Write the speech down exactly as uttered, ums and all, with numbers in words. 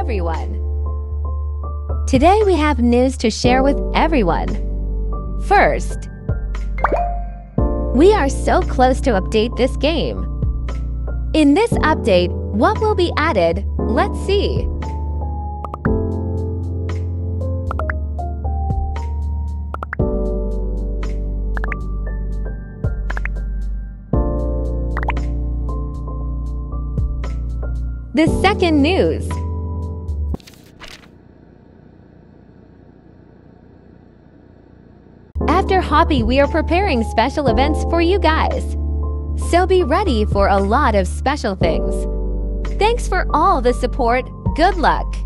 everyone. Today we have news to share with everyone. First, we are so close to update this game. In this update, what will be added? Let's see. The second news. After Hobby, we are preparing special events for you guys. So be ready for a lot of special things. Thanks for all the support. Good luck!